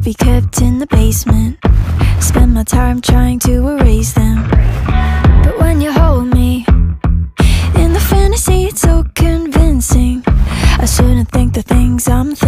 be kept in the basement. Spend my time trying to erase them. But when you hold me in the fantasy, it's so convincing. I shouldn't think the things I'm